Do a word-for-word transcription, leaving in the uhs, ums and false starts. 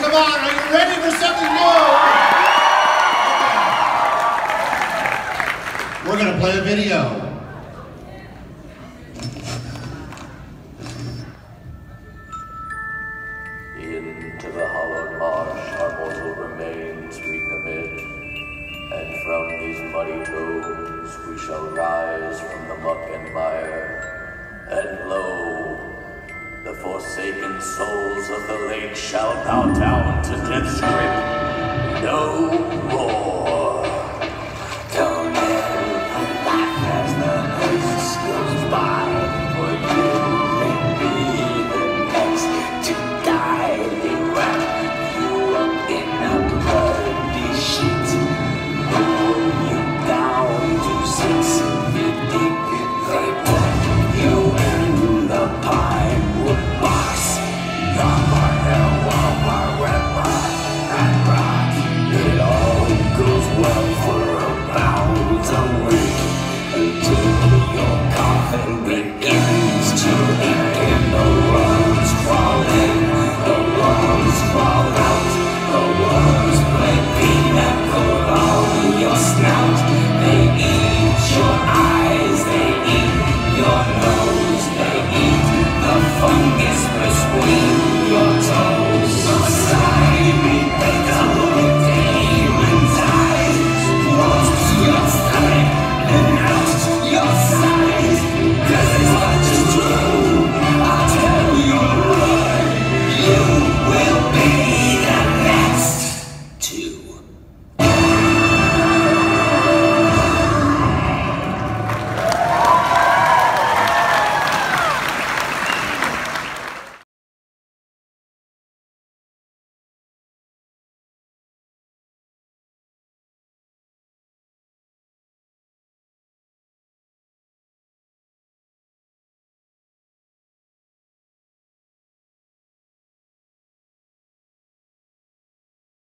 come on, are you ready for something new? Okay. We're gonna play a video. Into the hollowed marsh our mortal remains we commit, and from these muddy tombs we shall rise from the muck and mire, and lo, the forsaken souls of the lake shall bow down to death's grip no more. Don't ever laugh as the host goes by, for you may be the next to die. They wrap you up in a bloody sheet, lower you down to six feet deep. They put you in the pine wood box, not my hell, while my red rock and rock. It all goes well for about a week, until your coffin begins.